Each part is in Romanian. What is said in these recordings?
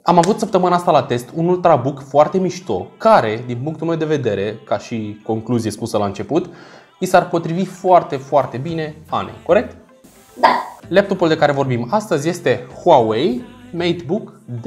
Am avut săptămâna asta la test un Ultrabook foarte mișto, care, din punctul meu de vedere, ca și concluzie spusă la început, i s-ar potrivi foarte, foarte bine Anei, corect? Da. Laptopul de care vorbim astăzi este Huawei MateBook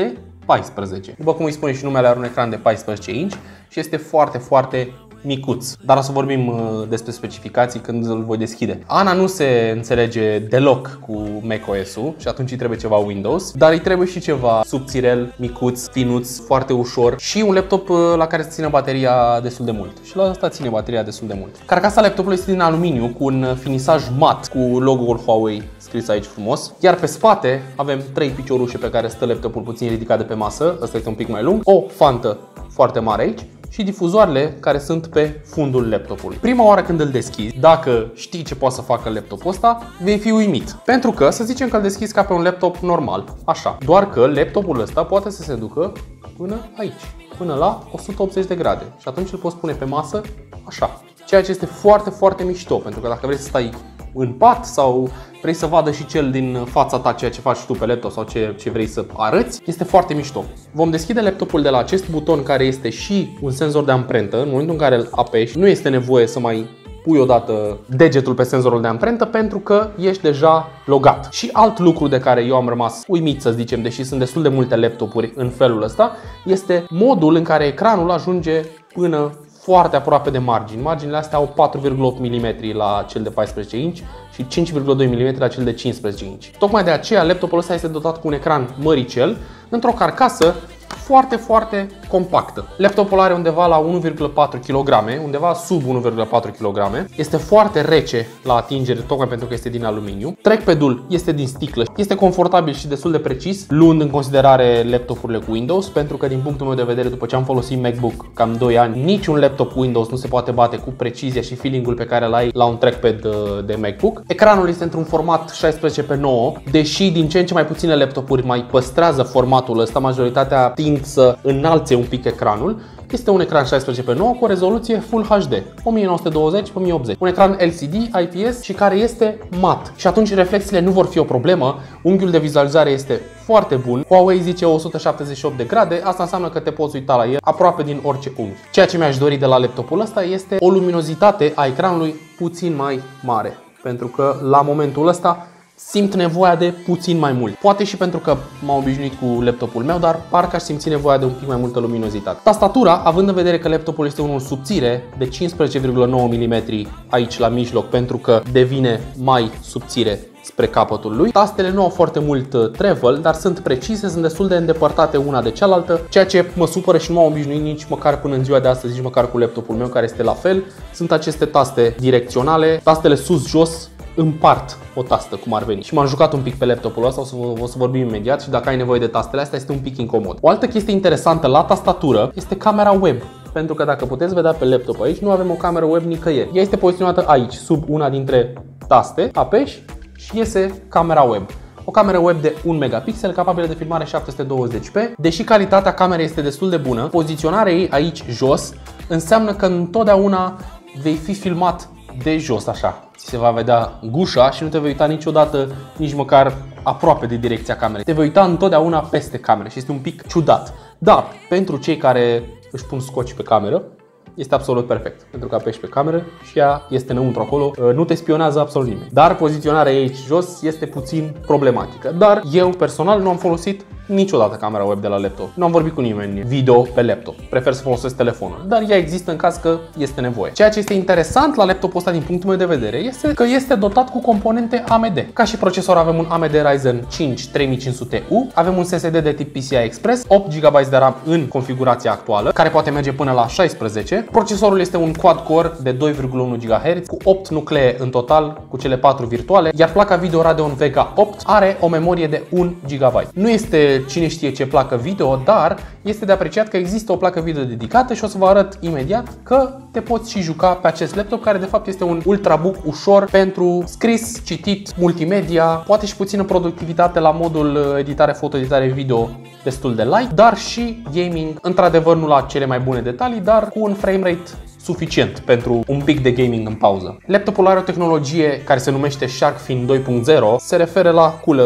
D14. După cum îi spune și numele, are un ecran de 14 inch și este foarte, foarte micuț. Dar o să vorbim despre specificații când îl voi deschide. Ana nu se înțelege deloc cu macOS-ul și atunci îi trebuie ceva Windows, dar îi trebuie și ceva subțirel, micuț, finuț, foarte ușor și un laptop la care să țină bateria destul de mult. Și la asta ține bateria destul de mult. Carcasa laptopului este din aluminiu cu un finisaj mat cu logo-ul Huawei scris aici frumos. Iar pe spate avem 3 piciorușe pe care stă laptopul puțin ridicat de pe masă. Ăsta este un pic mai lung. O fantă foarte mare aici și difuzoarele care sunt pe fundul laptopului. Prima oară când îl deschizi, dacă știi ce poate să facă laptopul ăsta, vei fi uimit. Pentru că, să zicem că îl deschizi ca pe un laptop normal, așa. Doar că laptopul ăsta poate să se ducă până aici, până la 180 de grade. Și atunci îl poți pune pe masă așa. Ceea ce este foarte, foarte mișto, pentru că dacă vrei să stai în pat sau vrei să vadă și cel din fața ta ceea ce faci tu pe laptop sau ce vrei să arăți, este foarte mișto. Vom deschide laptopul de la acest buton care este și un senzor de amprentă. În momentul în care îl apeși, nu este nevoie să mai pui odată degetul pe senzorul de amprentă pentru că ești deja logat. Și alt lucru de care eu am rămas uimit, să zicem, deși sunt destul de multe laptopuri în felul ăsta, este modul în care ecranul ajunge până foarte aproape de margini. Marginile astea au 4,8 mm la cel de 14 inch și 5,2 mm la cel de 15 inch. Tocmai de aceea laptopul ăsta este dotat cu un ecran măricel într-o carcasă foarte, foarte compactă. Laptopul are undeva la 1,4 kg, undeva sub 1,4 kg. Este foarte rece la atingere, tocmai pentru că este din aluminiu. Trackpad-ul este din sticlă. Este confortabil și destul de precis, luând în considerare laptopurile cu Windows, pentru că din punctul meu de vedere, după ce am folosit MacBook cam 2 ani, niciun laptop cu Windows nu se poate bate cu precizia și feeling-ul pe care îl ai la un trackpad de MacBook. Ecranul este într-un format 16:9, deși din ce în ce mai puține laptopuri mai păstrează formatul ăsta, majoritatea tind să înalțe un pic ecranul. Este un ecran 16:9 cu o rezoluție Full HD 1920x1080. Un ecran LCD IPS și care este mat. Și atunci reflexiile nu vor fi o problemă. Unghiul de vizualizare este foarte bun. Huawei zice 178 de grade. Asta înseamnă că te poți uita la el aproape din orice unghi. Ceea ce mi-aș dori de la laptopul ăsta este o luminozitate a ecranului puțin mai mare. Pentru că la momentul ăsta simt nevoia de puțin mai mult. Poate și pentru că m-am obișnuit cu laptopul meu, dar parcă aș simți nevoia de un pic mai multă luminozitate. Tastatura, având în vedere că laptopul este unul subțire de 15,9 mm aici la mijloc, pentru că devine mai subțire spre capătul lui. Tastele nu au foarte mult travel, dar sunt precise, sunt destul de îndepărtate una de cealaltă, ceea ce mă supără și nu m-am obișnuit nici măcar până în ziua de astăzi, nici măcar cu laptopul meu care este la fel. Sunt aceste taste direcționale, tastele sus-jos împart o tastă, cum ar veni. Și m-am jucat un pic pe laptopul ăsta, o să vorbim imediat și dacă ai nevoie de tastele astea este un pic incomod. O altă chestie interesantă la tastatură este camera web. Pentru că dacă puteți vedea pe laptop aici, nu avem o cameră web nicăieri. Ea este poziționată aici, sub una dintre taste, apeși și iese camera web. O cameră web de 1 megapixel, capabilă de filmare 720p. Deși calitatea camerei este destul de bună, poziționarea ei aici jos înseamnă că întotdeauna vei fi filmat de jos, așa. Ți se va vedea gușa și nu te vei uita niciodată, nici măcar aproape de direcția camerei. Te vei uita întotdeauna peste cameră și este un pic ciudat. Dar pentru cei care își pun scoci pe cameră, este absolut perfect. Pentru că apeși pe cameră și ea este înăuntru acolo, nu te spionează absolut nimeni. Dar poziționarea ei aici jos este puțin problematică. Dar eu personal nu am folosit niciodată camera web de la laptop. Nu am vorbit cu nimeni video pe laptop. Prefer să folosesc telefonul. Dar ea există în caz că este nevoie. Ceea ce este interesant la laptopul ăsta din punctul meu de vedere este că este dotat cu componente AMD. Ca și procesor avem un AMD Ryzen 5 3500U, avem un SSD de tip PCI Express, 8 GB de RAM în configurația actuală, care poate merge până la 16. Procesorul este un quad-core de 2,1 GHz cu 8 nuclee în total, cu cele 4 virtuale, iar placa video Radeon Vega 8 are o memorie de 1 GB. Nu este cine știe ce placă video, dar este de apreciat că există o placă video dedicată și o să vă arăt imediat că te poți și juca pe acest laptop, care de fapt este un Ultrabook ușor pentru scris, citit, multimedia, poate și puțină productivitate la modul editare foto, editare video destul de light, dar și gaming, într-adevăr nu la cele mai bune detalii, dar cu un frame rate suficient pentru un pic de gaming în pauză. Laptopul are o tehnologie care se numește Shark Fin 2.0, se referă la coolerul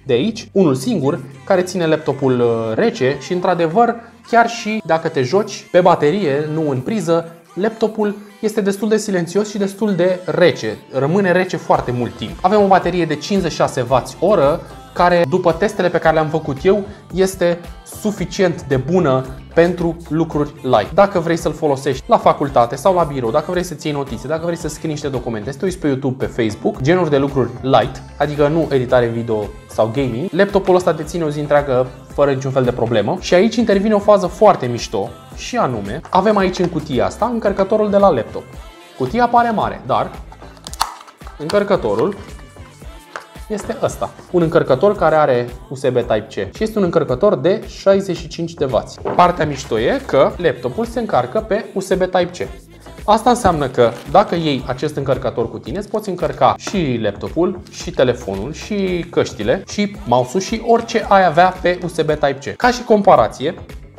de aici, unul singur, care ține laptopul rece și într-adevăr, chiar și dacă te joci pe baterie, nu în priză, laptopul este destul de silențios și destul de rece. Rămâne rece foarte mult timp. Avem o baterie de 56 Wh, care, după testele pe care le-am făcut eu, este suficient de bună pentru lucruri light. Dacă vrei să-l folosești la facultate sau la birou, dacă vrei să ții notițe, dacă vrei să scrii niște documente, să te uiți pe YouTube, pe Facebook, genuri de lucruri light, adică nu editare video sau gaming, laptopul ăsta te ține o zi întreagă fără niciun fel de problemă. Și aici intervine o fază foarte mișto și anume, avem aici în cutia asta încărcătorul de la laptop. Cutia pare mare, dar încărcătorul este ăsta. Un încărcător care are USB Type-C și este un încărcător de 65 de W. Partea mișto e că laptopul se încarcă pe USB Type-C. Asta înseamnă că dacă iei acest încărcător cu tine, îți poți încărca și laptopul, și telefonul, și căștile, și mouse-ul și orice ai avea pe USB Type-C. Ca și comparație,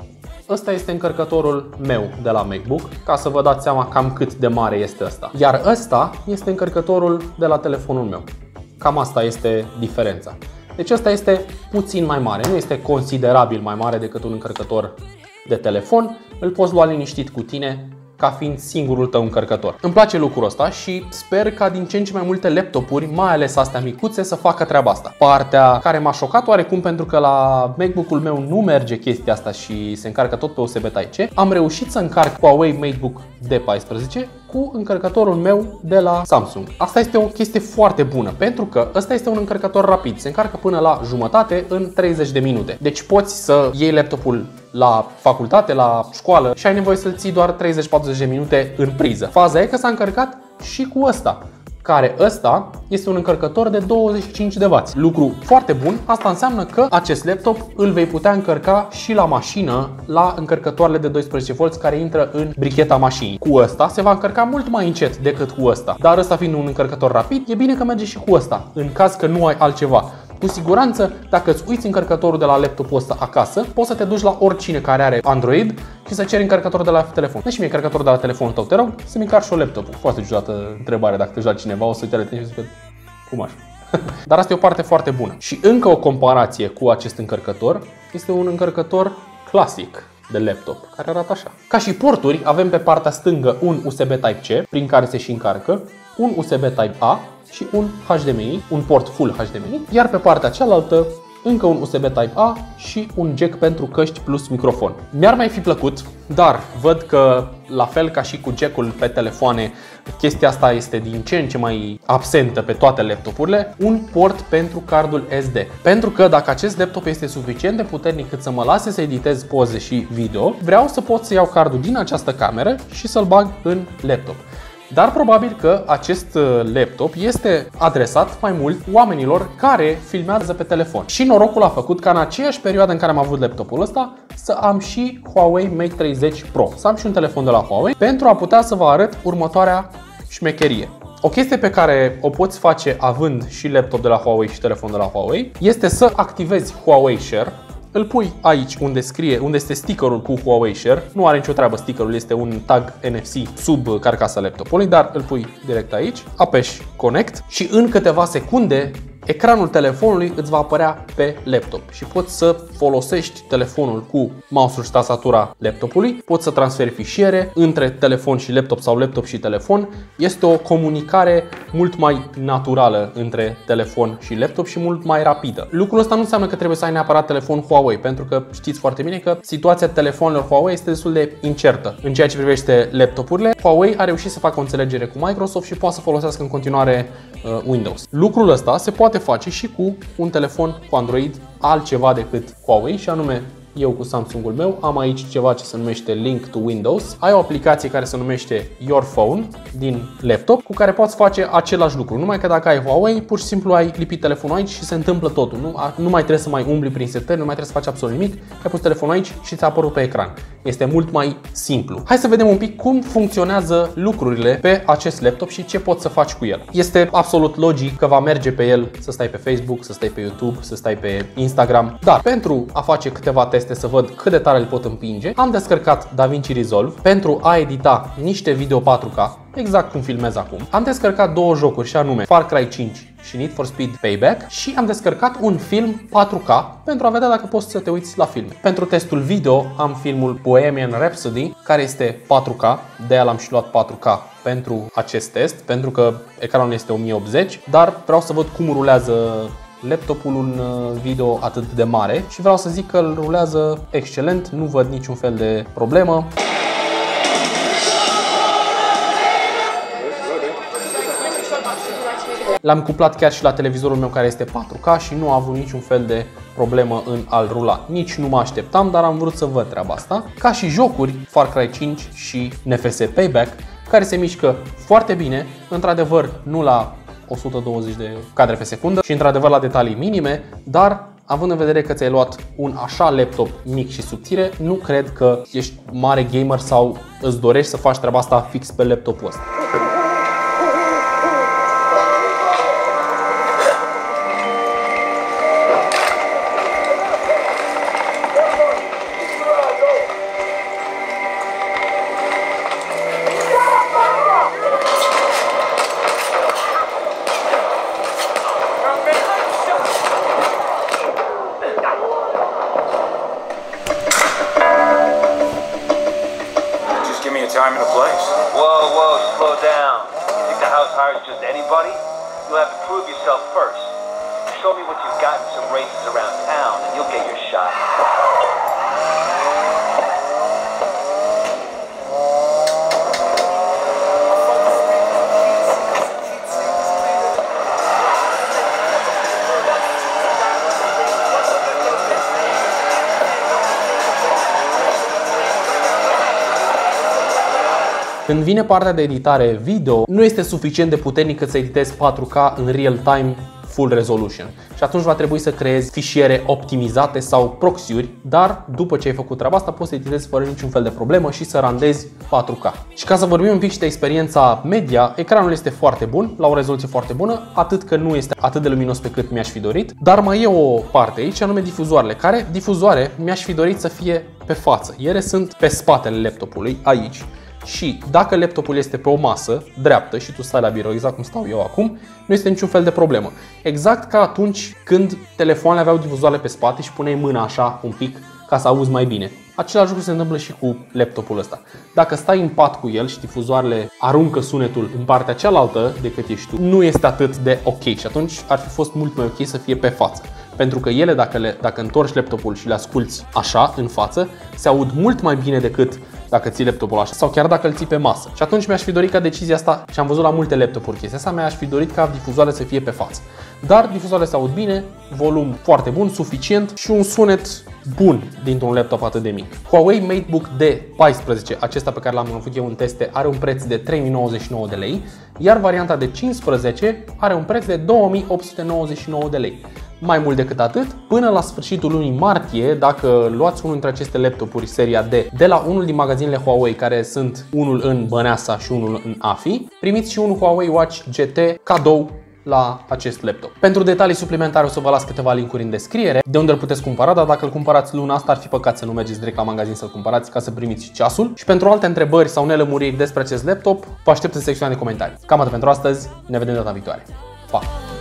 ăsta este încărcătorul meu de la MacBook, ca să vă dați seama cam cât de mare este ăsta. Iar ăsta este încărcătorul de la telefonul meu. Cam asta este diferența. Deci ăsta este puțin mai mare, nu este considerabil mai mare decât un încărcător de telefon. Îl poți lua liniștit cu tine ca fiind singurul tău încărcător. Îmi place lucrul ăsta și sper ca din ce în ce mai multe laptopuri, mai ales astea micuțe, să facă treaba asta. Partea care m-a șocat oarecum, pentru că la MacBook-ul meu nu merge chestia asta și se încarcă tot pe USB Type-C, am reușit să încarc Huawei MateBook D14 cu încărcătorul meu de la Samsung. Asta este o chestie foarte bună, pentru că ăsta este un încărcător rapid, se încarcă până la jumătate în 30 de minute. Deci poți să iei laptopul la facultate, la școală și ai nevoie să-l ții doar 30-40 de minute în priză. Faza e că s-a încărcat și cu ăsta, care ăsta este un încărcător de 25 de W. Lucru foarte bun, asta înseamnă că acest laptop îl vei putea încărca și la mașină, la încărcătoarele de 12V care intră în bricheta mașinii. Cu ăsta se va încărca mult mai încet decât cu ăsta, dar ăsta fiind un încărcător rapid, e bine că merge și cu ăsta, în caz că nu ai altceva. Cu siguranță, dacă îți uiți încărcătorul de la laptopul ăsta acasă, poți să te duci la oricine care are Android și să ceri încărcătorul de la telefon. Deci mie încărcătorul de la telefonul tău, te rog, să-mi încarci și o laptopul. Foarte ciudată întrebare, dacă te joci cineva, o să uite la tine și zic că cum așa? Dar asta e o parte foarte bună. Și încă o comparație cu acest încărcător, este un încărcător clasic de laptop, care arată așa. Ca și porturi, avem pe partea stângă un USB Type-C, prin care se și încarcă, un USB Type-A și un HDMI, un port full HDMI, iar pe partea cealaltă încă un USB Type-A și un jack pentru căști plus microfon. Mi-ar mai fi plăcut, dar văd că la fel ca și cu jack-ul pe telefoane, chestia asta este din ce în ce mai absentă pe toate laptopurile, un port pentru cardul SD. Pentru că dacă acest laptop este suficient de puternic cât să mă lase să editez poze și video, vreau să pot să iau cardul din această cameră și să-l bag în laptop. Dar probabil că acest laptop este adresat mai mult oamenilor care filmează pe telefon. Și norocul a făcut ca în aceeași perioadă în care am avut laptopul ăsta să am și Huawei Mate 30 Pro. Să am și un telefon de la Huawei pentru a putea să vă arăt următoarea șmecherie. O chestie pe care o poți face având și laptop de la Huawei și telefon de la Huawei este să activezi Huawei Share. Îl pui aici unde este stickerul cu Huawei Share. Nu are nicio treabă stickerul, este un tag NFC sub carcasa laptopului, dar îl pui direct aici, apeși Connect și în câteva secunde ecranul telefonului îți va apărea pe laptop și poți să folosești telefonul cu mouse-ul și tastatura laptopului, poți să transferi fișiere între telefon și laptop sau laptop și telefon. Este o comunicare mult mai naturală între telefon și laptop și mult mai rapidă. Lucrul ăsta nu înseamnă că trebuie să ai neapărat telefon Huawei, pentru că știți foarte bine că situația telefonelor Huawei este destul de incertă. În ceea ce privește laptopurile, Huawei a reușit să facă o înțelegere cu Microsoft și poate să folosească în continuare Windows. Lucrul ăsta se poate face și cu un telefon cu Android altceva decât Huawei, și anume eu cu Samsung-ul meu am aici ceva ce se numește Link to Windows. Ai o aplicație care se numește Your Phone din laptop cu care poți face același lucru. Numai că dacă ai Huawei, pur și simplu ai lipit telefonul aici și se întâmplă totul. Nu mai trebuie să mai umbli prin setări, nu mai trebuie să faci absolut nimic. Ai pus telefonul aici și ți-a apărut pe ecran. Este mult mai simplu. Hai să vedem un pic cum funcționează lucrurile pe acest laptop și ce poți să faci cu el. Este absolut logic că va merge pe el să stai pe Facebook, să stai pe YouTube, să stai pe Instagram. Dar pentru a face câteva teste este să văd cât de tare îl pot împinge. Am descărcat DaVinci Resolve pentru a edita niște video 4K, exact cum filmez acum. Am descărcat două jocuri și anume Far Cry 5 și Need for Speed Payback și am descărcat un film 4K pentru a vedea dacă poți să te uiți la filme. Pentru testul video am filmul Bohemian Rhapsody, care este 4K, de aia l-am și luat 4K pentru acest test, pentru că ecranul este 1080, dar vreau să văd cum rulează laptopul un video atât de mare și vreau să zic că îl rulează excelent, nu văd niciun fel de problemă. L-am cuplat chiar și la televizorul meu care este 4K și nu a avut niciun fel de problemă în a-l rula. Nici nu mă așteptam, dar am vrut să văd treaba asta. Ca și jocuri, Far Cry 5 și NFS Payback, care se mișcă foarte bine, într-adevăr nu la 120 de cadre pe secundă și într-adevăr la detalii minime, dar având în vedere că ți-ai luat un așa laptop mic și subțire, nu cred că ești mare gamer sau îți dorești să faci treaba asta fix pe laptopul ăsta. Time and a place. Whoa, slow down. You think the house hires just anybody? You'll have to prove yourself first. Show me what you've got in some races around town and you'll get your shot. Când vine partea de editare video, nu este suficient de puternic cât să editezi 4K în real time full resolution. Și atunci va trebui să creezi fișiere optimizate sau proxy-uri, dar după ce ai făcut treaba asta poți să editezi fără niciun fel de problemă și să randezi 4K. Și ca să vorbim un pic și de experiența media, ecranul este foarte bun, la o rezoluție foarte bună, atât că nu este atât de luminos pe cât mi-aș fi dorit, dar mai e o parte aici, anume difuzoarele, care difuzoare mi-aș fi dorit să fie pe față. Ele sunt pe spatele laptopului, aici. Și dacă laptopul este pe o masă dreaptă și tu stai la birou, exact cum stau eu acum, nu este niciun fel de problemă. Exact ca atunci când telefoanele aveau difuzoare pe spate și puneai mâna așa un pic ca să auzi mai bine. Același lucru se întâmplă și cu laptopul ăsta. Dacă stai în pat cu el și difuzoarele aruncă sunetul în partea cealaltă decât ești tu, nu este atât de ok și atunci ar fi fost mult mai ok să fie pe față. Pentru că ele, dacă întorci laptopul și le asculți așa, în față, se aud mult mai bine decât dacă ții laptopul așa sau chiar dacă îl ții pe masă. Și atunci mi-aș fi dorit ca decizia asta, și am văzut la multe laptopuri chestia asta, mi-aș fi dorit ca difuzoarele să fie pe față. Dar difuzoarele se aud bine, volum foarte bun, suficient și un sunet bun dintr-un laptop atât de mic. Huawei MateBook D14, acesta pe care l-am făcut eu în teste, are un preț de 3099 de lei, iar varianta de 15 are un preț de 2899 de lei. Mai mult decât atât, până la sfârșitul lunii martie, dacă luați unul dintre aceste laptopuri seria D de la unul din magazinele Huawei, care sunt unul în Băneasa și unul în AFI, primiți și un Huawei Watch GT cadou la acest laptop. Pentru detalii suplimentare o să vă las câteva linkuri în descriere de unde îl puteți cumpăra, dar dacă îl cumpărați luna asta ar fi păcat să nu mergeți direct la magazin să-l cumpărați ca să primiți și ceasul. Și pentru alte întrebări sau nelămuriri despre acest laptop, vă aștept în secțiunea de comentarii. Cam atât pentru astăzi, ne vedem data viitoare. Pa!